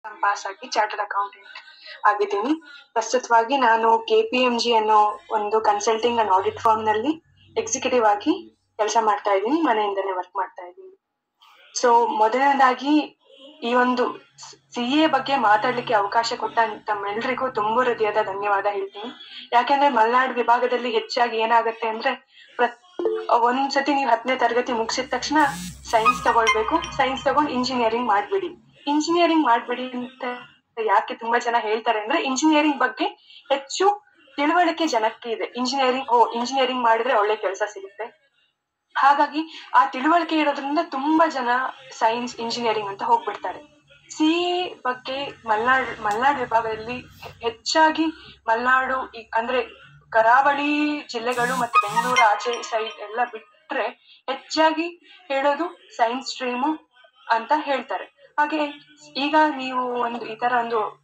Pass ಆಗಿ chartered accountant ಆಗಿದ್ದೀನಿ. ಪ್ರಸ್ತುತವಾಗಿ ನಾನು KPMG ಅನ್ನೋ ಒಂದು ಕನ್ಸಲ್ಟಿಂಗ್ ಅಂಡ್ ಆಡಿಟ್ ಫರ್ಮ್ ನಲ್ಲಿ ಎಕ್ಸಿಕ್ಯೂಟಿವ್ ಆಗಿ ಕೆಲಸ ಮಾಡ್ತಾ ಇದ್ದೀನಿ. ಮನೆಯಿಂದಲೇ ವರ್ಕ್ ಮಾಡ್ತಾ ಇದ್ದೀನಿ. ಸೊ ಮೊದಲನೇದಾಗಿ ಈ ಒಂದು CA ಬಗ್ಗೆ ಮಾತಾಡ್ಲಿಕ್ಕೆ ಅವಕಾಶ ಕೊಟ್ಟ ತಮ್ಮೆಲ್ಲರಿಗೂ ತುಂಬ ಹೃದಯದ ಧನ್ಯವಾದ ಹೇಳ್ತೀನಿ. ಯಾಕೆಂದ್ರೆ ಮಲೆನಾಡು ವಿಭಾಗದಲ್ಲಿ ಹೆಚ್ಚಾಗಿ ಏನಾಗುತ್ತೆ ಅಂದ್ರೆ ಒಂದ್ಸತಿ ನೀವು 10ನೇ ತರಗತಿ ಮುಗಿಸಿದ ತಕ್ಷಣ ಸೈನ್ಸ್ ತಗೊಳ್ಬೇಕು, ಸೈನ್ಸ್ ತಗೊಂಡು ಇಂಜಿನಿಯರಿಂಗ್ ಮಾಡ್ಬಿಡಿ ಅಂತ ಯಾಕೆ ತುಂಬಾ ಜನ ಹೇಳ್ತಾರೆ ಅಂದ್ರೆ ಇಂಜಿನಿಯರಿಂಗ್ ಬಗ್ಗೆ ಹೆಚ್ಚು ತಿಳುವಳಿಕೆ ಜನಕ್ಕೆ ಇದೆ. ಇಂಜಿನಿಯರಿಂಗ್ ಮಾಡಿದ್ರೆ ಒಳ್ಳೆ ಕೆಲಸ ಸಿಗುತ್ತೆ. ಹಾಗಾಗಿ ಆ ತಿಳುವಳಿಕೆ ಇರೋದ್ರಿಂದ ತುಂಬಾ ಜನ ಸೈನ್ಸ್ ಇಂಜಿನಿಯರಿಂಗ್ ಅಂತ ಹೋಗ್ಬಿಡ್ತಾರೆ. CA ಬಗ್ಗೆ ಮಲೆನಾಡು ವಿಭಾಗದಲ್ಲಿ ಹೆಚ್ಚಾಗಿ ಮಲೆನಾಡು ಅಂದ್ರೆ ಕರಾವಳಿ ಜಿಲ್ಲೆಗಳು ಮತ್ತೆ ಬೆಂಗಳೂರು ಆಚೆ ಸೈಡ್ ಎಲ್ಲ ಬಿಟ್ರೆ ಹೆಚ್ಚಾಗಿ ಹೇಳೋದು ಸೈನ್ಸ್ ಸ್ಟ್ರೀಮು ಅಂತ ಹೇಳ್ತಾರೆ. ಹಾಗೆ ಈಗ ನೀವು ಈ ತರ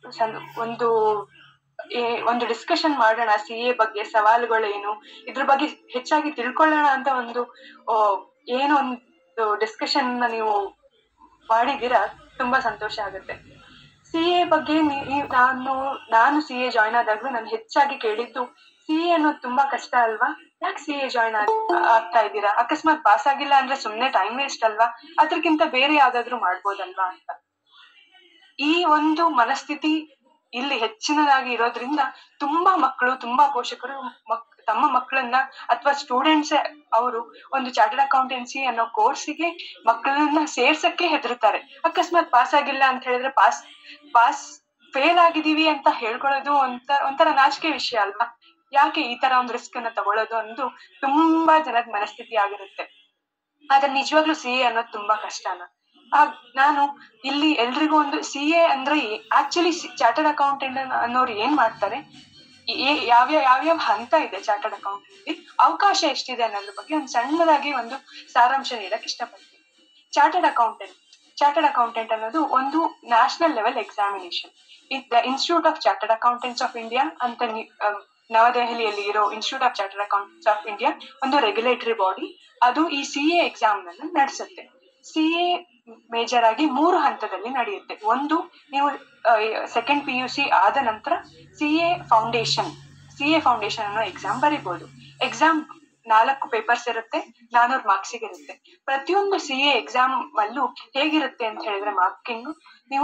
ಒಂದು ಡಿಸ್ಕಷನ್ ಮಾಡೋಣ CA ಬಗ್ಗೆ, ಸವಾಲುಗಳೇನು, ಇದ್ರ ಬಗ್ಗೆ ಹೆಚ್ಚಾಗಿ ತಿಳ್ಕೊಳ್ಳೋಣ ಅಂತ ಏನೋ ಒಂದು ಡಿಸ್ಕಷನ್ ನೀವು ಮಾಡಿದ್ದೀರಾ. ತುಂಬಾ ಸಂತೋಷ ಆಗುತ್ತೆ. CA ಬಗ್ಗೆ ನಾನು CA ಜಾಯ್ನ್ ಆದಾಗ್ಲೂ ನಾನು ಹೆಚ್ಚಾಗಿ ಕೇಳಿದ್ದು CA ಅನ್ನೋದು ತುಂಬಾ ಕಷ್ಟ ಅಲ್ವಾ, ಯಾಕೆ CA ಜಾಯ್ನ್ ಆಗ್ತಾ ಇದ್ದೀರಾ, ಅಕಸ್ಮಾತ್ ಪಾಸ್ ಆಗಿಲ್ಲ ಅಂದ್ರೆ ಸುಮ್ನೆ ಟೈಮ್ ವೇಸ್ಟ್ ಅಲ್ವಾ, ಅದ್ರಕ್ಕಿಂತ ಬೇರೆ ಯಾವ್ದಾದ್ರು ಮಾಡ್ಬೋದಲ್ವಾ ಅಂತ. ಈ ಒಂದು ಮನಸ್ಥಿತಿ ಇಲ್ಲಿ ಹೆಚ್ಚಿನದಾಗಿ ಇರೋದ್ರಿಂದ ತುಂಬಾ ಮಕ್ಕಳು, ತುಂಬಾ ಪೋಷಕರು ತಮ್ಮ ಮಕ್ಕಳನ್ನ ಅಥವಾ ಸ್ಟೂಡೆಂಟ್ಸ್ ಅವರು ಒಂದು ಚಾರ್ಟರ್ಡ್ ಅಕೌಂಟೆನ್ಸಿ ಅನ್ನೋ ಕೋರ್ಸಿಗೆ ಮಕ್ಕಳನ್ನ ಸೇರ್ಸಕ್ಕೆ ಹೆದರ್ತಾರೆ. ಅಕಸ್ಮಾತ್ ಪಾಸ್ ಆಗಿಲ್ಲ ಅಂತ ಹೇಳಿದ್ರೆ ಪಾಸ್ ಫೇಲ್ ಆಗಿದೀವಿ ಅಂತ ಹೇಳ್ಕೊಳ್ಳೋದು ಒಂಥರ ನಾಚಿಕೆ ವಿಷಯ ಅಲ್ವಾ, ಯಾಕೆ ಈ ತರ ಒಂದು ರಿಸ್ಕ್ ಅನ್ನ ತಗೊಳ್ಳೋದು ಅನ್ನೋದು ತುಂಬಾ ಜನದ ಮನಸ್ಥಿತಿ ಆಗಿರುತ್ತೆ. ಆದ್ರೆ ನಿಜವಾಗ್ಲೂ CA ಅನ್ನೋದು ತುಂಬಾ ಕಷ್ಟನ. ನಾನು ಇಲ್ಲಿ ಎಲ್ರಿಗೂ ಒಂದು CA ಅಂದ್ರೆ ಆಕ್ಚುಲಿ ಚಾರ್ಟರ್ಡ್ ಅಕೌಂಟೆಂಟ್ ಅನ್ನೋರು ಏನ್ ಮಾಡ್ತಾರೆ, ಯಾವ್ಯಾವ ಹಂತ ಇದೆ ಚಾರ್ಟರ್ಡ್ ಅಕೌಂಟೆಂಟ್, ಅವಕಾಶ ಎಷ್ಟಿದೆ ಅನ್ನೋದ್ರ ಬಗ್ಗೆ ಒಂದು ಸಣ್ಣದಾಗಿ ಒಂದು ಸಾರಾಂಶ ನೀಡಕ್ ಇಷ್ಟಪಡ್ತೀನಿ. ಚಾರ್ಟರ್ಡ್ ಅಕೌಂಟೆಂಟ್ ಅನ್ನೋದು ಒಂದು national level examination. Institute of chartered accountants of India ಅಂತ ನವದೆಹಲಿಯಲ್ಲಿ ಇರೋ institute of chartered accountants of India ಒಂದು ರೆಗ್ಯುಲೇಟರಿ ಬಾಡಿ. ಅದು ಈ CA ಎಕ್ಸಾಮ್ ನನ್ನು ನಡೆಸುತ್ತೆ. CA ಮೇಜರ್ ಆಗಿ 3 ಹಂತದಲ್ಲಿ ನಡೆಯುತ್ತೆ. ಒಂದು, ನೀವು ಸೆಕೆಂಡ್ PUC ಆದ ನಂತರ CA ಫೌಂಡೇಶನ್ ಅನ್ನೋ ಎಕ್ಸಾಮ್ ಬರೀಬಹುದು. ಎಕ್ಸಾಮ್ 4 ಪೇಪರ್ಸ್ ಇರುತ್ತೆ, 400 ಮಾರ್ಕ್ಸಿಗೆ ಇರುತ್ತೆ. ಪ್ರತಿಯೊಂದು CA ಎಕ್ಸಾಮ್ ಅಲ್ಲೂ ಹೇಗಿರುತ್ತೆ ಅಂತ ಹೇಳಿದ್ರೆ ಮಾರ್ಕಿಂಗ್ ನೀವು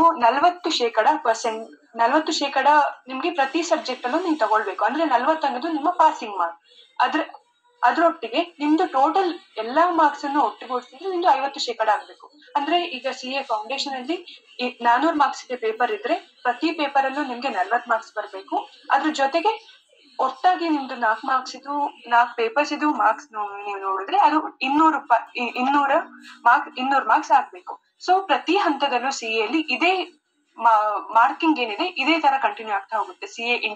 40% ನಿಮ್ಗೆ ಪ್ರತಿ ಸಬ್ಜೆಕ್ಟ್ ಅಲ್ಲೂ ನೀವು ತಗೊಳ್ಬೇಕು. ಅಂದ್ರೆ 40 ಅನ್ನೋದು ನಿಮ್ಮ ಪಾಸಿಂಗ್ ಮಾರ್ಕ್. ಅದ್ರೊಟ್ಟಿಗೆ ನಿಮ್ದು ಟೋಟಲ್ ಎಲ್ಲಾ ಮಾರ್ಕ್ಸ್ ಅನ್ನು ಒಟ್ಟುಗೂಡಿಸಿದ್ರೆ ನಿಮ್ದು 50% ಆಗ್ಬೇಕು. ಅಂದ್ರೆ ಈಗ CA ಫೌಂಡೇಶನ್ ಅಲ್ಲಿ 400 ಮಾರ್ಕ್ಸ್ಗೆ ಪೇಪರ್ ಇದ್ರೆ ಪ್ರತಿ ಪೇಪರ್ ಅಲ್ಲೂ ನಿಮ್ಗೆ 40 ಮಾರ್ಕ್ಸ್ ಬರ್ಬೇಕು. ಅದ್ರ ಜೊತೆಗೆ ಒಟ್ಟಾಗಿ ನಿಮ್ದು 4 ಪೇಪರ್ಸ್ ಇದು ಮಾರ್ಕ್ಸ್ ನೀವು ನೋಡಿದ್ರೆ ಅದು 200 ಮಾರ್ಕ್ಸ್ ಆಗ್ಬೇಕು. ಸೊ ಪ್ರತಿ ಹಂತದಲ್ಲೂ CA ಅಲ್ಲಿ ಇದೇ ಮಾರ್ಕಿಂಗ್ ಏನಿದೆ ಇದೇ ತರ ಕಂಟಿನ್ಯೂ ಆಗ್ತಾ ಹೋಗುತ್ತೆ.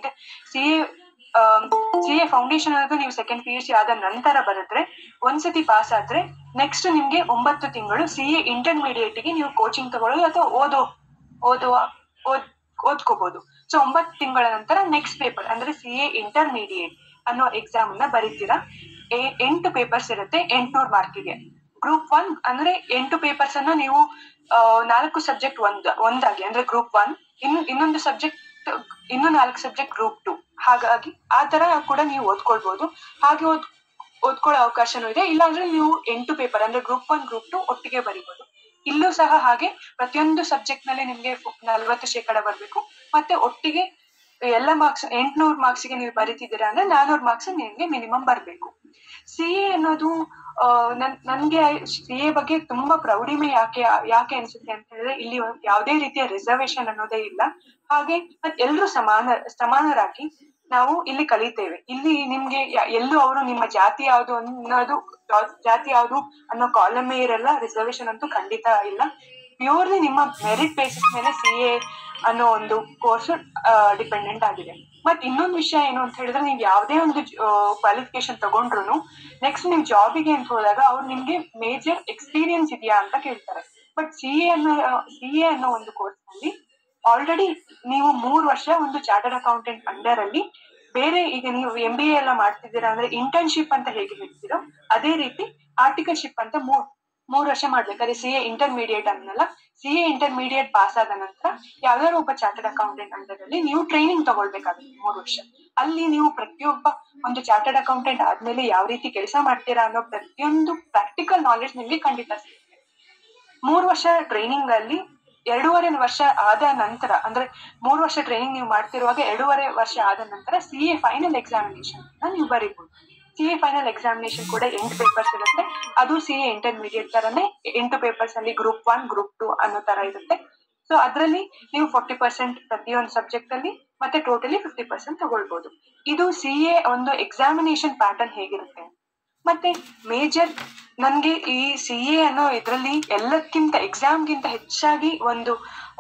CA ಫೌಂಡೇಶನ್ ಅನ್ನೋದು ನೀವು ಸೆಕೆಂಡ್ PUC ಆದ ನಂತರ ಬರೆದ್ರೆ, ಒಂದ್ಸತಿ ಪಾಸ್ ಆದ್ರೆ ನೆಕ್ಸ್ಟ್ ನಿಮ್ಗೆ 9 ತಿಂಗಳು CA ಇಂಟರ್ಮೀಡಿಯೇಟ್ಗೆ ನೀವು ಕೋಚಿಂಗ್ ತಗೊಳ್ಳೋದು ಅಥವಾ ಓದ್ಕೋಬಹುದು. ಸೊ 9 ತಿಂಗಳ ನಂತರ ನೆಕ್ಸ್ಟ್ ಪೇಪರ್ ಅಂದ್ರೆ CA ಇಂಟರ್ಮೀಡಿಯೇಟ್ ಅನ್ನೋ ಎಕ್ಸಾಮ್ ನ ಬರೀತೀರಾ. 8 ಪೇಪರ್ಸ್ ಇರುತ್ತೆ, 800 ಮಾರ್ಕಿಗೆ. ಗ್ರೂಪ್ 1 ಅಂದ್ರೆ 8 ಪೇಪರ್ಸ್ ಅನ್ನು ನೀವು 4 ಸಬ್ಜೆಕ್ಟ್ ಒಂದಾಗಿ ಅಂದ್ರೆ ಗ್ರೂಪ್ 1, ಇನ್ನೊಂದು ಸಬ್ಜೆಕ್ಟ್ ಇನ್ನು 4 ಸಬ್ಜೆಕ್ಟ್ ಗ್ರೂಪ್ 2. ಹಾಗಾಗಿ ಆ ತರ ಕೂಡ ನೀವು ಓದ್ಕೊಳ್ಬಹುದು. ಹಾಗೆ ಓದ್ಕೊಳ್ಳೋ ಅವಕಾಶನೂ ಇದೆ. ಇಲ್ಲಾಂದ್ರೆ ನೀವು 8 ಪೇಪರ್ ಅಂದ್ರೆ ಗ್ರೂಪ್ 1 ಗ್ರೂಪ್ 2 ಒಟ್ಟಿಗೆ ಬರೀಬಹುದು. ಇಲ್ಲೂ ಸಹ ಹಾಗೆ ಪ್ರತಿಯೊಂದು ಸಬ್ಜೆಕ್ಟ್ ನಲ್ಲಿ ನಿಮ್ಗೆ 40% ಬರ್ಬೇಕು. ಮತ್ತೆ ಒಟ್ಟಿಗೆ ಎಲ್ಲ ಮಾರ್ಕ್ಸ್ 800 ಮಾರ್ಕ್ಸ್ಗೆ ನೀವು ಬರೀತಿದ್ದೀರಾ ಅಂದ್ರೆ 400 ಮಾರ್ಕ್ಸ್ ನಿಮ್ಗೆ ಮಿನಿಮಮ್ ಬರ್ಬೇಕು. CA ಅನ್ನೋದು ನನ್ಗೆ CA ಬಗ್ಗೆ ತುಂಬಾ ಪ್ರೌಢಿಮೆ ಯಾಕೆ ಅನ್ಸುತ್ತೆ ಅಂತ ಹೇಳಿದ್ರೆ, ಇಲ್ಲಿ ಯಾವುದೇ ರೀತಿಯ ರಿಸರ್ವೇಶನ್ ಅನ್ನೋದೇ ಇಲ್ಲ. ಹಾಗೆ ಎಲ್ರು ಸಮಾನರಾಗಿ ನಾವು ಇಲ್ಲಿ ಕಲಿತೇವೆ. ಇಲ್ಲಿ ನಿಮ್ಗೆ ಎಲ್ಲೂ ಅವರು ನಿಮ್ಮ ಜಾತಿ ಯಾವ್ದು ಅನ್ನೋ ಕಾಲಮೇ ಇರಲ್ಲ. ರಿಸರ್ವೇಶನ್ ಅಂತೂ ಖಂಡಿತ ಇಲ್ಲ. ಪ್ಯೂರ್ಲಿ ನಿಮ್ಮ ಮೆರಿಟ್ ಬೇಸಿಸ್ ಮೇಲೆ CA ಅನ್ನೋ ಒಂದು ಕೋರ್ಸ್ ಡಿಪೆಂಡೆಂಟ್ ಆಗಿದೆ. ಮತ್ ಇನ್ನೊಂದು ವಿಷಯ ಏನು ಅಂತ ಹೇಳಿದ್ರೆ, ನೀವು ಯಾವುದೇ ಒಂದು ಕ್ವಾಲಿಫಿಕೇಶನ್ ತಗೊಂಡ್ರು ನೆಕ್ಸ್ಟ್ ನಿಮ್ ಜಾಬಿಗೆ ಅಂತ ಹೋದಾಗ ಅವ್ರು ನಿಮ್ಗೆ ಮೇಜರ್ ಎಕ್ಸ್ಪೀರಿಯನ್ಸ್ ಇದೆಯಾ ಅಂತ ಕೇಳ್ತಾರೆ. ಬಟ್ CA ಅನ್ನೋ ಒಂದು ಕೋರ್ಸ್ ನಲ್ಲಿ ಆಲ್ರೆಡಿ ನೀವು 3 ವರ್ಷ ಒಂದು ಚಾರ್ಟರ್ಡ್ ಅಕೌಂಟೆಂಟ್ ಅಂಡರ್ ಅಲ್ಲಿ ಬೇರೆ, ಈಗ ನೀವು MBA ಎಲ್ಲ ಮಾಡ್ತಿದ್ದೀರಾ ಅಂದ್ರೆ ಇಂಟರ್ನ್ಶಿಪ್ ಅಂತ ಹೇಗೆ ಹೇಳ್ತೀರೋ ಅದೇ ರೀತಿ ಆರ್ಟಿಕಲ್ಶಿಪ್ ಅಂತ 3 ವರ್ಷ ಮಾಡ್ಬೇಕು. ಅದೇ CA ಇಂಟರ್ಮೀಡಿಯೇಟ್ ಅನ್ನಲ್ಲ, CA ಇಂಟರ್ಮೀಡಿಯೇಟ್ ಪಾಸ್ ಆದ ನಂತರ ಯಾವ್ದಾದ್ರು ಒಬ್ಬ ಚಾರ್ಟರ್ಡ್ ಅಕೌಂಟೆಂಟ್ ಅಂಡರಲ್ಲಿ ನೀವು ಟ್ರೈನಿಂಗ್ ತಗೊಳ್ಬೇಕಾಗುತ್ತೆ 3 ವರ್ಷ. ಅಲ್ಲಿ ನೀವು ಪ್ರತಿಯೊಬ್ಬ ಒಂದು ಚಾರ್ಟರ್ಡ್ ಅಕೌಂಟೆಂಟ್ ಆದ್ಮೇಲೆ ಯಾವ ರೀತಿ ಕೆಲಸ ಮಾಡ್ತೀರಾ ಅನ್ನೋ ಪ್ರತಿಯೊಂದು ಪ್ರಾಕ್ಟಿಕಲ್ ನಾಲೆಡ್ಜ್ ನಿಮ್ಗೆ ಖಂಡಿತ ಸಿಗುತ್ತೆ. 3 ವರ್ಷ ಟ್ರೈನಿಂಗ್ ಅಲ್ಲಿ 2.5 ವರ್ಷ ಆದ ನಂತರ, ಅಂದ್ರೆ 3 ವರ್ಷ ಟ್ರೈನಿಂಗ್ ನೀವು ಮಾಡ್ತಿರುವಾಗ 2.5 ವರ್ಷ ಆದ ನಂತರ CA ಫೈನಲ್ ಎಕ್ಸಾಮಿನೇಷನ್ ನೀವು ಬರೀಬಹುದು. CA ಫೈನಲ್ ಎಕ್ಸಾಮಿನೇಷನ್ ಕೂಡ 8 ಪೇಪರ್ಸ್ ಇರುತ್ತೆ. ಅದು CA ಇಂಟರ್ಮೀಡಿಯೇಟ್ ತರನೇ 8 ಪೇಪರ್ಸ್ ಅಲ್ಲಿ ಗ್ರೂಪ್ 1 ಗ್ರೂಪ್ 2 ಅನ್ನೋ ತರ ಇರುತ್ತೆ. ಸೊ ಅದ್ರಲ್ಲಿ ನೀವು 40% ಪ್ರತಿಯೊಂದು ಸಬ್ಜೆಕ್ಟ್ ಅಲ್ಲಿ ಮತ್ತೆ ಟೋಟಲಿ 50% ತಗೊಳ್ಬಹುದು. ಇದು CA ಒಂದು ಎಕ್ಸಾಮಿನೇಷನ್ ಪ್ಯಾಟರ್ನ್ ಹೇಗಿರುತ್ತೆ. ಮತ್ತೆ ಮೇಜರ್ ನನ್ಗೆ ಈ CA ಅನ್ನೋ ಇದ್ರಲ್ಲಿ ಎಲ್ಲಕ್ಕಿಂತ ಎಕ್ಸಾಮ್ಗಿಂತ ಹೆಚ್ಚಾಗಿ ಒಂದು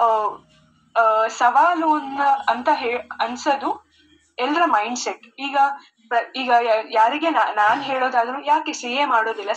ಸವಾಲು ಅಂತ ಅನ್ಸೋದು ಎಲ್ಲರ ಮೈಂಡ್ ಸೆಟ್. ಈಗ ಯಾರಿಗೆ ನಾನ್ ಹೇಳೋದಾದ್ರು ಯಾಕೆ CA ಮಾಡೋದಿಲ್ಲ,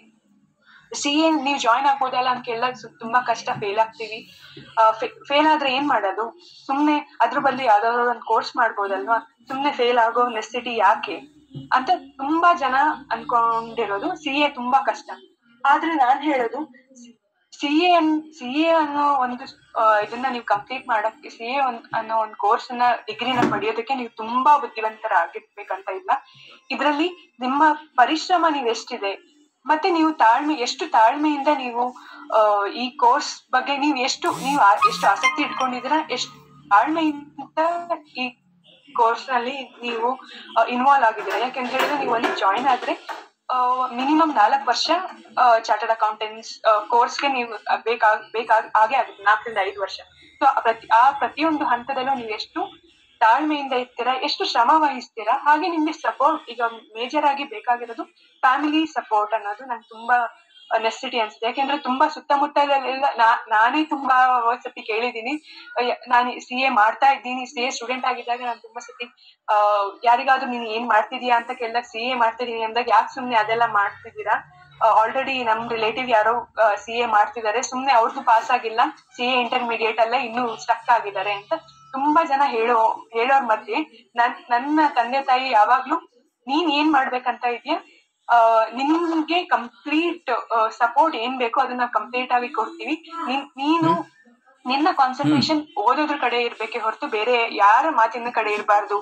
CA ನೀವು ಜಾಯ್ನ್ ಆಗ್ಬೋದಲ್ಲ ಅಂತ ಕೇಳಿದಾಗ ತುಂಬಾ ಕಷ್ಟ, ಫೇಲ್ ಆಗ್ತೀವಿ, ಫೇಲ್ ಆದ್ರೆ ಏನ್ ಮಾಡೋದು, ಸುಮ್ನೆ ಅದ್ರ ಬದಲು ಯಾವ್ದಾದ್ರು ಒಂದು ಕೋರ್ಸ್ ಮಾಡ್ಬೋದಲ್ವಾ, ಸುಮ್ನೆ ಫೇಲ್ ಆಗೋ ನೆಸೆಸಿಟಿ ಯಾಕೆ ಅಂತ ತುಂಬಾ ಜನ ಅನ್ಕೊಂಡಿರೋದು. CA ತುಂಬಾ ಕಷ್ಟ. ಆದ್ರೆ ನಾನ್ ಹೇಳೋದು CA ಅನ್ನೋ ಒಂದು ಇದನ್ನ ನೀವು ಕಂಪ್ಲೀಟ್ ಮಾಡಕ್ಕೆ, CA ಅನ್ನೋ ಒಂದು ಕೋರ್ಸ್ ನ ಡಿಗ್ರಿನ ಪಡೆಯೋದಕ್ಕೆ ನೀವು ತುಂಬಾ ಬುದ್ಧಿವಂತರಾಗಿರ್ಬೇಕಂತ ಇಲ್ಲ. ಇದ್ರಲ್ಲಿ ನಿಮ್ಮ ಪರಿಶ್ರಮ ನೀವು ಎಷ್ಟಿದೆ, ಮತ್ತೆ ನೀವು ಎಷ್ಟು ತಾಳ್ಮೆಯಿಂದ ನೀವು ಈ ಕೋರ್ಸ್ ಬಗ್ಗೆ ನೀವು ಎಷ್ಟು ಆಸಕ್ತಿ ಇಟ್ಕೊಂಡಿದ್ದೀರಾ, ಎಷ್ಟು ತಾಳ್ಮೆಯಿಂದ ಈ ಕೋರ್ಸ್ ನಲ್ಲಿ ನೀವು ಇನ್ವಾಲ್ವ್ ಆಗಿದ್ದೀರಾ. ಯಾಕೆಂತ ಹೇಳಿದ್ರೆ ನೀವು ಅಲ್ಲಿ ಜಾಯಿನ್ ಆದ್ರೆ ಮಿನಿಮಮ್ 4 ವರ್ಷ ಚಾರ್ಟರ್ಡ್ ಅಕೌಂಟೆಂಟ್ಸ್ ಕೋರ್ಸ್ಗೆ ನೀವು ಹಾಗೆ ಆಗುತ್ತೆ, 4 ರಿಂದ 5 ವರ್ಷ. ಸೊ ಪ್ರತಿಯೊಂದು ಹಂತದಲ್ಲೂ ನೀವು ಎಷ್ಟು ತಾಳ್ಮೆಯಿಂದ ಇರ್ತೀರಾ, ಎಷ್ಟು ಶ್ರಮ ವಹಿಸ್ತೀರಾ, ಹಾಗೆ ನಿಮ್ಗೆ ಸಪೋರ್ಟ್. ಈಗ ಮೇಜರ್ ಆಗಿ ಬೇಕಾಗಿರೋದು ಫ್ಯಾಮಿಲಿ ಸಪೋರ್ಟ್ ಅನ್ನೋದು ನಂಗೆ ತುಂಬಾ ನೆಸೆಸಿಟಿ ಅನ್ಸುತ್ತೆ. ಯಾಕೆಂದ್ರೆ ತುಂಬಾ ಸುತ್ತಮುತ್ತಲೆಲ್ಲ ನಾನೇ ತುಂಬಾ ಸತಿ ಕೇಳಿದೀನಿ. ನಾನು CA ಮಾಡ್ತಾ ಇದ್ದೀನಿ, CA ಸ್ಟೂಡೆಂಟ್ ಆಗಿದ್ದಾಗ ನಾನು ತುಂಬಾ ಸತಿ ಯಾರಿಗಾದ್ರೂ ನೀನ್ ಏನ್ ಮಾಡ್ತಿದೀಯಾ ಅಂತ ಕೇಳಿದಾಗ CA ಮಾಡ್ತಿದೀನಿ ಅಂದಾಗ, ಯಾಕೆ ಸುಮ್ನೆ ಅದೆಲ್ಲ ಮಾಡ್ತಿದ್ದೀರಾ, ಆಲ್ರೆಡಿ ನಮ್ ರಿಲೇಟಿವ್ ಯಾರೋ CA ಮಾಡ್ತಿದ್ದಾರೆ, ಸುಮ್ನೆ ಅವ್ರದ್ದು ಪಾಸ್ ಆಗಿಲ್ಲ, CA ಇಂಟರ್ಮೀಡಿಯೇಟ್ ಅಲ್ಲೇ ಇನ್ನೂ ಸ್ಟಕ್ ಆಗಿದ್ದಾರೆ ಅಂತ ತುಂಬಾ ಜನ ಹೇಳೋರ್ ಮಧ್ಯೆ ನನ್ನ ತಂದೆ ತಾಯಿ ಯಾವಾಗ್ಲೂ ನೀನ್ ಏನ್ ಮಾಡ್ಬೇಕಂತ ಇದೆಯಾ, ನಿಮ್ಗೆ ಕಂಪ್ಲೀಟ್ ಸಪೋರ್ಟ್ ಏನ್ ಬೇಕೋ ಅದನ್ನ ಕಂಪ್ಲೀಟ್ ಆಗಿ ಕೊಡ್ತೀವಿ, ನೀನು ನಿನ್ನ ಕಾನ್ಸಂಟ್ರೇಷನ್ ಓದೋದ್ರ ಕಡೆ ಇರ್ಬೇಕೆ ಹೊರತು ಬೇರೆ ಯಾರ ಮಾತಿನ ಕಡೆ ಇರಬಾರ್ದು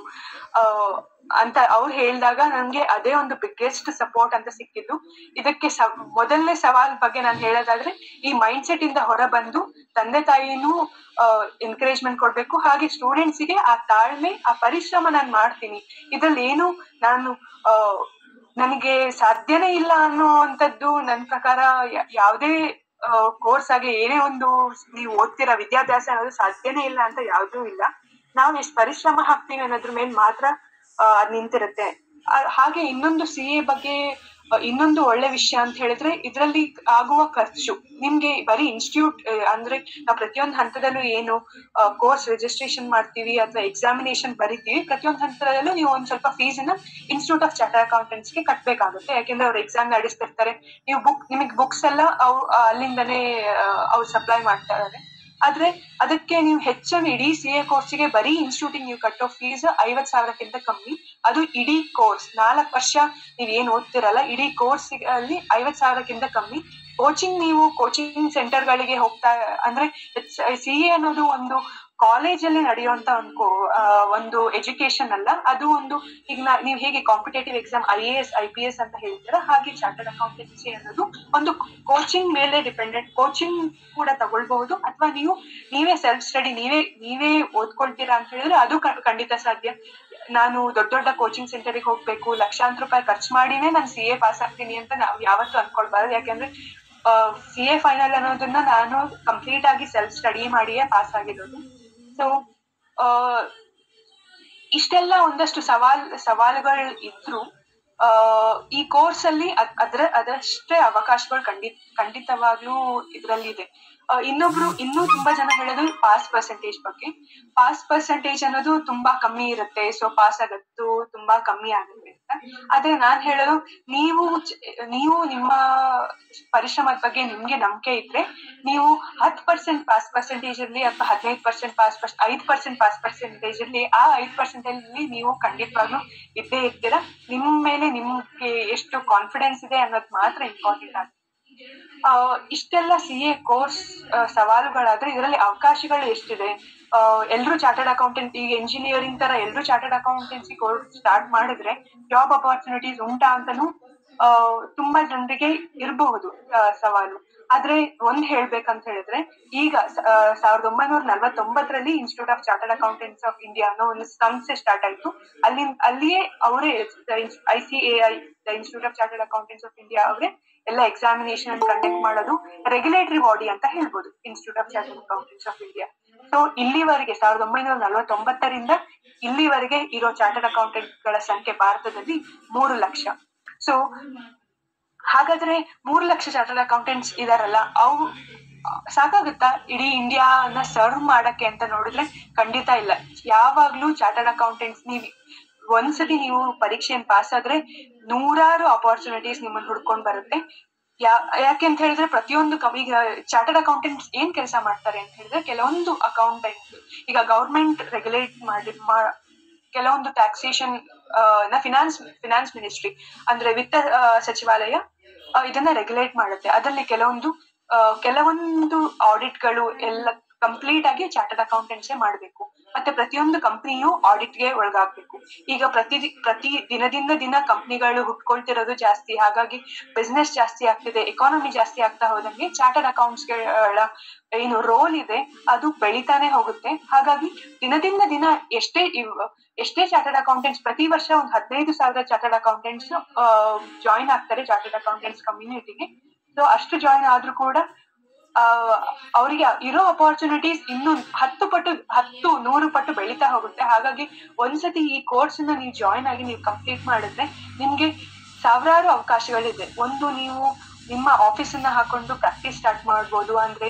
ಅಂತ ಅವ್ರು ಹೇಳಿದಾಗ ನನ್ಗೆ ಅದೇ ಒಂದು ಬಿಗ್ಗೆಸ್ಟ್ ಸಪೋರ್ಟ್ ಅಂತ ಸಿಕ್ಕಿದ್ದು. ಇದಕ್ಕೆ ಮೊದಲನೇ ಸವಾಲ್ ಬಗ್ಗೆ ನಾನು ಹೇಳೋದಾದ್ರೆ, ಈ ಮೈಂಡ್ ಸೆಟ್ ಇಂದ ಹೊರ ಬಂದು ತಂದೆ ತಾಯಿನೂ ಎನ್ಕರೇಜ್ಮೆಂಟ್ ಕೊಡ್ಬೇಕು, ಹಾಗೆ ಸ್ಟೂಡೆಂಟ್ಸಿಗೆ ಆ ತಾಳ್ಮೆ, ಆ ಪರಿಶ್ರಮ ನಾನು ಮಾಡ್ತೀನಿ, ಇದ್ರಲ್ಲಿ ಏನು ನಾನು ನನಗೆ ಸಾಧ್ಯನೇ ಇಲ್ಲ ಅನ್ನುವಂಥದ್ದು ನನ್ನ ಪ್ರಕಾರ ಯಾವುದೇ ಕೋರ್ಸ್ ಆಗಿ ಏನೇ ಒಂದು ನೀವು ಓದ್ತಿರೋ ವಿದ್ಯಾಭ್ಯಾಸ ಅನ್ನೋದು ಸಾಧ್ಯನೇ ಇಲ್ಲ ಅಂತ ಯಾವುದೂ ಇಲ್ಲ. ನಾವು ಎಷ್ಟು ಪರಿಶ್ರಮ ಹಾಕ್ತೀವಿ ಅನ್ನೋದ್ರ ಮೇಲೆ ಮಾತ್ರ ಅದ್ ನಿಂತಿರುತ್ತೆ. ಹಾಗೆ ಇನ್ನೊಂದು CA ಬಗ್ಗೆ ಇನ್ನೊಂದು ಒಳ್ಳೆ ವಿಷಯ ಅಂತ ಹೇಳಿದ್ರೆ, ಇದ್ರಲ್ಲಿ ಆಗುವ ಖರ್ಚು ನಿಮ್ಗೆ ಬರೀ ಇನ್ಸ್ಟಿಟ್ಯೂಟ್ ಅಂದ್ರೆ ನಾವು ಪ್ರತಿಯೊಂದು ಹಂತದಲ್ಲೂ ಏನು ಕೋರ್ಸ್ ರಿಜಿಸ್ಟ್ರೇಷನ್ ಮಾಡ್ತೀವಿ ಅಥವಾ ಎಕ್ಸಾಮಿನೇಷನ್ ಬರಿತೀವಿ, ಪ್ರತಿಯೊಂದು ಹಂತದಲ್ಲೂ ನೀವು ಒಂದ್ ಸ್ವಲ್ಪ ಫೀಸನ್ನ ಇನ್ಸ್ಟಿಟ್ಯೂಟ್ ಆಫ್ ಚಾರ್ಟರ್ಡ್ ಅಕೌಂಟೆಂಟ್ಸ್ಗೆ ಕಟ್ಬೇಕಾಗುತ್ತೆ. ಯಾಕೆಂದ್ರೆ ಅವ್ರು ಎಕ್ಸಾಮ್ ನಡೆಸ್ತಿರ್ತಾರೆ, ನಿಮಗೆ ಬುಕ್ಸ್ ಎಲ್ಲ ಅಲ್ಲಿಂದನೇ ಅವ್ರು ಸಪ್ಲೈ ಮಾಡ್ತಾ ಇದ್ದಾರೆ. ಆದ್ರೆ ಅದಕ್ಕೆ ನೀವು ಹೆಚ್ಚಾಗಿ ಇಡೀ CA ಕೋರ್ಸಿಗೆ ಬರೀ ಇನ್ಸ್ಟಿಟ್ಯೂಟಿಗೆ ನೀವು ಕಟ್ಟೋ ಫೀಸ್ 50,000ಕ್ಕಿಂತ ಕಮ್ಮಿ. ಅದು ಇಡೀ ಕೋರ್ಸ್ 4 ವರ್ಷ ನೀವ್ ಏನ್ ಓದ್ತಿರಲ್ಲ, ಇಡೀ ಕೋರ್ಸ್ ಅಲ್ಲಿ 50,000ಕ್ಕಿಂತ ಕಮ್ಮಿ. ನೀವು ಕೋಚಿಂಗ್ ಸೆಂಟರ್ಗಳಿಗೆ ಹೋಗ್ತಾ ಅಂದ್ರೆ CA ಅನ್ನೋದು ಒಂದು ಕಾಲೇಜಲ್ಲಿ ನಡೆಯುವಂತ ಒಂದು ಎಜುಕೇಶನ್ ಅಲ್ಲ, ಅದು ಒಂದು ಈಗ ನೀವು ಹೇಗೆ ಕಾಂಪಿಟೇಟಿವ್ ಎಕ್ಸಾಮ್ IAS IPS ಅಂತ ಹೇಳ್ತೀರಾ, ಹಾಗೆ ಚಾರ್ಟರ್ಡ್ ಅಕೌಂಟೆನ್ಸಿ ಅನ್ನೋದು ಒಂದು ಕೋಚಿಂಗ್ ಮೇಲೆ ಡಿಪೆಂಡೆಂಟ್. ಕೋಚಿಂಗ್ ಕೂಡ ತಗೊಳ್ಬಹುದು, ಅಥವಾ ನೀವೇ ಸೆಲ್ಫ್ ಸ್ಟಡಿ ನೀವೇ ಓದ್ಕೊಳ್ತೀರಾ ಅಂತ ಹೇಳಿದ್ರೆ ಅದು ಖಂಡಿತ ಸಾಧ್ಯ. ನಾನು ದೊಡ್ಡ ಕೋಚಿಂಗ್ ಸೆಂಟರ್ಗೆ ಹೋಗ್ಬೇಕು, ಲಕ್ಷಾಂತರ ರೂಪಾಯಿ ಖರ್ಚು ಮಾಡಿನೇ ನಾನು CA ಪಾಸ್ ಆಗ್ತೀನಿ ಅಂತ ನಾವು ಯಾವತ್ತೂ ಅನ್ಕೊಳ್ಬಾರ್ದು. ಯಾಕೆಂದ್ರೆ CA ಫೈನಲ್ ಅನ್ನೋದನ್ನ ನಾನು ಕಂಪ್ಲೀಟ್ ಆಗಿ ಸೆಲ್ಫ್ ಸ್ಟಡಿ ಮಾಡಿಯೇ ಪಾಸ್ ಆಗಿರೋದು. ಸೊ ಇಷ್ಟೆಲ್ಲ ಒಂದಷ್ಟು ಸವಾಲುಗಳು ಇದ್ರು ಈ ಕೋರ್ಸ್ ಅಲ್ಲಿ ಅದಷ್ಟೇ ಅವಕಾಶಗಳು ಖಂಡಿತವಾಗ್ಲೂ ಇದ್ರಲ್ಲಿ ಇದೆ. ಇನ್ನೂ ತುಂಬಾ ಜನ ಹೇಳೋದು ಪಾಸ್ ಪರ್ಸೆಂಟೇಜ್ ಬಗ್ಗೆ. ಪಾಸ್ ಪರ್ಸೆಂಟೇಜ್ ಅನ್ನೋದು ತುಂಬಾ ಕಮ್ಮಿ ಇರುತ್ತೆ, ಸೊ ಪಾಸ್ ಆಗೋದು ತುಂಬಾ ಕಮ್ಮಿ ಆಗುತ್ತೆ ಅಂತ. ಆದ್ರೆ ನಾನ್ ಹೇಳೋದು, ನೀವು ನಿಮ್ಮ ಪರಿಶ್ರಮದ ಬಗ್ಗೆ ನಿಮ್ಗೆ ನಂಬಿಕೆ ಇದ್ರೆ ನೀವು 10% ಪಾಸ್ ಪರ್ಸೆಂಟೇಜ್ ಇರ್ಲಿ ಅಥವಾ 15% ಪಾಸ್ 5% ಪಾಸ್ ಪರ್ಸೆಂಟೇಜ್ ಇರ್ಲಿ, ಆ 5% ಅಲ್ಲಿ ನೀವು ಖಂಡಿತವಾಗ್ಲೂ ಇದ್ದೇ ಇರ್ತೀರಾ. ನಿಮ್ಮ ಮೇಲೆ ನಿಮ್ಗೆ ಎಷ್ಟು ಕಾನ್ಫಿಡೆನ್ಸ್ ಇದೆ ಅನ್ನೋದು ಮಾತ್ರ ಇಂಪಾರ್ಟೆಂಟ್ ಆಗುತ್ತೆ. ಇಷ್ಟೆಲ್ಲ CA ಕೋರ್ಸ್ ಸವಾಲುಗಳಾದ್ರೆ ಇದರಲ್ಲಿ ಅವಕಾಶಗಳು ಎಷ್ಟಿದೆ? ಎಲ್ರು ಚಾರ್ಟರ್ಡ್ ಅಕೌಂಟೆಂಟ್, ಈಗ ಎಂಜಿನಿಯರಿಂಗ್ ತರ ಎಲ್ರು ಚಾರ್ಟರ್ಡ್ ಅಕೌಂಟೆನ್ಸಿ ಕೋರ್ಸ್ ಸ್ಟಾರ್ಟ್ ಮಾಡಿದ್ರೆ ಜಾಬ್ ಅಪಾರ್ಚುನಿಟೀಸ್ ಉಂಟಾ ಅಂತಾನು ತುಂಬಾ ಜನರಿಗೆ ಇರಬಹುದು ಸವಾಲು. ಆದ್ರೆ ಒಂದ್ ಹೇಳ್ಬೇಕಂತ ಹೇಳಿದ್ರೆ, ಈಗ 1949ರಲ್ಲಿ institute of chartered accountants of India ಅನ್ನೋ ಒಂದು ಸಂಸ್ಥೆ ಸ್ಟಾರ್ಟ್ ಆಯ್ತು. ಅಲ್ಲಿಯೇ ಅವರೇ ICAI, institute of chartered accountants of India ಅವರೇ ಎಲ್ಲ ಎಕ್ಸಾಮಿನೇಷನ್ ಕಂಡಕ್ಟ್ ಮಾಡೋದು. ರೆಗ್ಯುಲೇಟರಿ ಬಾಡಿ ಅಂತ ಹೇಳ್ಬೋದು institute of chartered accountants of India. So ಇಲ್ಲಿವರೆಗೆ 1949ರಿಂದ ಇಲ್ಲಿವರೆಗೆ ಇರೋ ಚಾರ್ಟರ್ಡ್ ಅಕೌಂಟೆಂಟ್ ಗಳ ಸಂಖ್ಯೆ ಭಾರತದಲ್ಲಿ 3 ಲಕ್ಷ. ಸೊ ಹಾಗಾದ್ರೆ 3 ಲಕ್ಷ ಚಾರ್ಟರ್ಡ್ ಅಕೌಂಟೆಂಟ್ಸ್ ಇದಾರಲ್ಲ, ಅವು ಸಾಕಾಗುತ್ತಾ ಇಡೀ ಇಂಡಿಯಾನ ಸರ್ವ್ ಮಾಡಕ್ಕೆ ಅಂತ ನೋಡಿದ್ರೆ ಖಂಡಿತ ಇಲ್ಲ. ಯಾವಾಗ್ಲೂ ಚಾರ್ಟರ್ಡ್ ಅಕೌಂಟೆಂಟ್ಸ್ ಒಂದ್ಸತಿ ನೀವು ಪರೀಕ್ಷೆಯನ್ನು ಪಾಸ್ ಆದ್ರೆ ನೂರಾರು ಅಪಾರ್ಚುನಿಟೀಸ್ ನಿಮ್ಮನ್ನ ಹುಡ್ಕೊಂಡ್ ಬರುತ್ತೆ. ಯಾಕೆ ಅಂತ ಹೇಳಿದ್ರೆ ಪ್ರತಿಯೊಂದು ಈಗ ಚಾರ್ಟರ್ಡ್ ಅಕೌಂಟೆಂಟ್ಸ್ ಏನ್ ಕೆಲಸ ಮಾಡ್ತಾರೆ ಅಂತ ಹೇಳಿದ್ರೆ, ಕೆಲವೊಂದು ಅಕೌಂಟೆಂಟ್ ಈಗ ಗವರ್ಮೆಂಟ್ ರೆಗ್ಯುಲೇಟ್ ಕೆಲವೊಂದು ಟ್ಯಾಕ್ಸೇಷನ್ ಫಿನಾನ್ಸ್ ಮಿನಿಸ್ಟ್ರಿ ಅಂದ್ರೆ ವಿತ್ತ ಸಚಿವಾಲಯ ಇದನ್ನ ರೆಗ್ಯುಲೇಟ್ ಮಾಡುತ್ತೆ. ಅದರಲ್ಲಿ ಕೆಲವೊಂದು ಆಡಿಟ್ಗಳು ಎಲ್ಲ ಕಂಪ್ಲೀಟ್ ಆಗಿ ಚಾರ್ಟರ್ಡ್ ಅಕೌಂಟೆಂಟ್ಸೇ ಮಾಡ್ಬೇಕು. ಮತ್ತೆ ಪ್ರತಿಯೊಂದು ಕಂಪ್ನಿಯು ಆಡಿಟ್ಗೆ ಒಳಗಾಗ್ಬೇಕು. ಈಗ ಪ್ರತಿ ದಿನದಿಂದ ದಿನ ಕಂಪ್ನಿಗಳು ಹುಟ್ಕೊಳ್ತಿರೋದು ಜಾಸ್ತಿ, ಹಾಗಾಗಿ ಬಿಸ್ನೆಸ್ ಜಾಸ್ತಿ ಆಗ್ತಿದೆ, ಎಕಾನಮಿ ಜಾಸ್ತಿ ಆಗ್ತಾ ಹೋದಂಗೆ ಚಾರ್ಟರ್ಡ್ ಅಕೌಂಟ್ಸ್ಗಳ ಏನು ರೋಲ್ ಇದೆ ಅದು ಬೆಳಿತಾನೆ ಹೋಗುತ್ತೆ. ಹಾಗಾಗಿ ದಿನದಿಂದ ದಿನ ಎಷ್ಟೇ ಚಾರ್ಟರ್ಡ್ ಅಕೌಂಟೆಂಟ್ಸ್ ಪ್ರತಿ ವರ್ಷ ಒಂದು 15,000 ಚಾರ್ಟರ್ಡ್ ಅಕೌಂಟೆಂಟ್ಸ್ ಜಾಯಿನ್ ಆಗ್ತಾರೆ ಚಾರ್ಟರ್ಡ್ ಅಕೌಂಟೆಂಟ್ಸ್ ಕಮ್ಯುನಿಟಿಗೆ. ಸೊ ಅಷ್ಟು ಜಾಯಿನ್ ಆದ್ರೂ ಕೂಡ ಅವರಿಗೆ ಇರೋ ಅಪಾರ್ಚುನಿಟೀಸ್ ಇನ್ನು 100 ಪಟ್ಟು ಬೆಳೀತಾ ಹೋಗುತ್ತೆ. ಹಾಗಾಗಿ ಒಂದ್ಸತಿ ಈ ಕೋರ್ಸ್ ನೀವು ಜಾಯಿನ್ ಆಗಿ ನೀವು ಕಂಪ್ಲೀಟ್ ಮಾಡಿದ್ರೆ ನಿಮ್ಗೆ ಸಾವಿರಾರು ಅವಕಾಶಗಳಿದೆ. ಒಂದು, ನೀವು ನಿಮ್ಮ ಆಫೀಸನ್ನ ಹಾಕೊಂಡು ಪ್ರಾಕ್ಟೀಸ್ ಸ್ಟಾರ್ಟ್ ಮಾಡ್ಬೋದು. ಅಂದ್ರೆ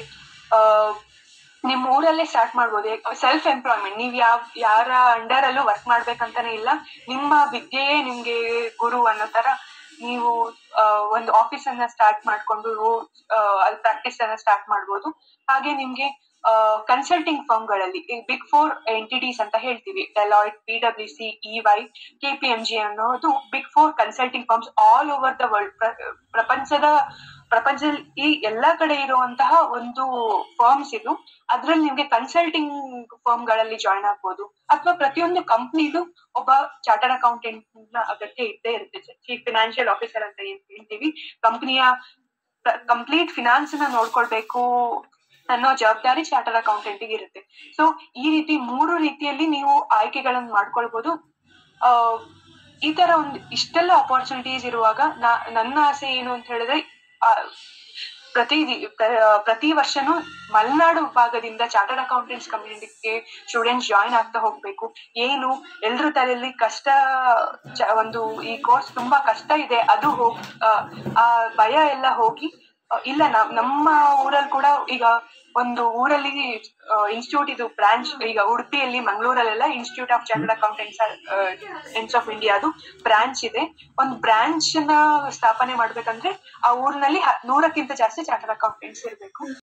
ನಿಮ್ ಊರಲ್ಲೇ ಸ್ಟಾರ್ಟ್ ಮಾಡ್ಬೋದು. ಸೆಲ್ಫ್ ಎಂಪ್ಲಾಯ್ಮೆಂಟ್, ನೀವ್ ಯಾರ ಅಂಡರ್ ಅಲ್ಲೂ ವರ್ಕ್ ಮಾಡ್ಬೇಕಂತಾನೆ ಇಲ್ಲ. ನಿಮ್ಮ ವಿದ್ಯೆಯೇ ನಿಮ್ಗೆ ಗುರು ಅನ್ನೋ ತರ ನೀವು ಒಂದು ಆಫೀಸ್ ಅನ್ನ ಸ್ಟಾರ್ಟ್ ಮಾಡ್ಕೊಂಡು ಅಲ್ಲಿ ಪ್ರಾಕ್ಟೀಸ್ ಅನ್ನ ಸ್ಟಾರ್ಟ್ ಮಾಡ್ಬೋದು. ಹಾಗೆ ನಿಮ್ಗೆ ಕನ್ಸಲ್ಟಿಂಗ್ ಫರ್ಮ್ ಗಳಲ್ಲಿ ಬಿಗ್ 4 ಎಂಟಿಟೀಸ್ ಅಂತ ಹೇಳ್ತೀವಿ, ಡೆಲಾಯ್ಟ್, PwC, EY, KPMG ಅನ್ನೋದು big 4 consulting firms all over the world. ಪ್ರಪಂಚದಲ್ಲಿ ಎಲ್ಲಾ ಕಡೆ ಇರುವಂತಹ ಒಂದು ಫರ್ಮ್ಸ್ ಇದು. ಅದ್ರಲ್ಲಿ ನಿಮ್ಗೆ ಕನ್ಸಲ್ಟಿಂಗ್ ಫರ್ಮ್ ಗಳಲ್ಲಿ ಜಾಯಿನ್ ಆಗ್ಬೋದು. ಅಥವಾ ಪ್ರತಿಯೊಂದು ಕಂಪ್ನಿದು ಒಬ್ಬ ಚಾರ್ಟರ್ಡ್ ಅಕೌಂಟೆಂಟ್ ನ ಅಗತ್ಯ ಇದ್ದೇ ಇರುತ್ತೆ. ಚೀಫ್ ಫಿನಾನ್ಷಿಯಲ್ ಆಫೀಸರ್ ಅಂತ ಏನ್ ಹೇಳ್ತೀವಿ, ಕಂಪ್ನಿಯ ಕಂಪ್ಲೀಟ್ ಫಿನಾನ್ಸ್ ನ ನೋಡ್ಕೊಳ್ಬೇಕು ಅನ್ನೋ ಜವಾಬ್ದಾರಿ ಚಾರ್ಟರ್ಡ್ ಅಕೌಂಟೆಂಟ್ ಇರುತ್ತೆ. ಸೊ ಈ ರೀತಿ 3 ರೀತಿಯಲ್ಲಿ ನೀವು ಆಯ್ಕೆಗಳನ್ನು ಮಾಡ್ಕೊಳ್ಬಹುದು. ಈ ತರ ಇಷ್ಟೆಲ್ಲ ಅಪಾರ್ಚುನಿಟೀಸ್ ಇರುವಾಗ ನನ್ನ ಆಸೆ ಏನು ಅಂತ ಹೇಳಿದ್ರೆ, ಪ್ರತಿ ವರ್ಷನೂ ಮಲೆನಾಡು ಭಾಗದಿಂದ ಚಾರ್ಟರ್ಡ್ ಅಕೌಂಟೆಂಟ್ಸ್ ಕಮ್ಯುನಿಟಿಗೆ ಸ್ಟೂಡೆಂಟ್ಸ್ ಜಾಯಿನ್ ಆಗ್ತಾ ಹೋಗ್ಬೇಕು. ಏನು ಎಲ್ರ ತಲೆಯಲ್ಲಿ ಈ ಕೋರ್ಸ್ ತುಂಬಾ ಕಷ್ಟ ಇದೆ, ಅದು ಆ ಭಯ ಎಲ್ಲ ಹೋಗಿ, ಇಲ್ಲ ನಮ್ಮ ಊರಲ್ಲಿ ಕೂಡ ಈಗ ಒಂದು ಊರಲ್ಲಿ ಇನ್ಸ್ಟಿಟ್ಯೂಟ್ ಇದು ಬ್ರಾಂಚ್, ಈಗ ಉಡುಪಿಯಲ್ಲಿ, ಮಂಗಳೂರಲ್ಲೆಲ್ಲ institute of chartered accountants of India ಅದು ಬ್ರಾಂಚ್ ಇದೆ. ಒಂದು ಬ್ರಾಂಚ್ ನ ಸ್ಥಾಪನೆ ಮಾಡ್ಬೇಕಂದ್ರೆ ಆ ಊರಿನಲ್ಲಿ 100ಕ್ಕಿಂತ ಜಾಸ್ತಿ ಚಾರ್ಟರ್ಡ್ ಅಕೌಂಟೆಂಟ್ಸ್ ಇರ್ಬೇಕು.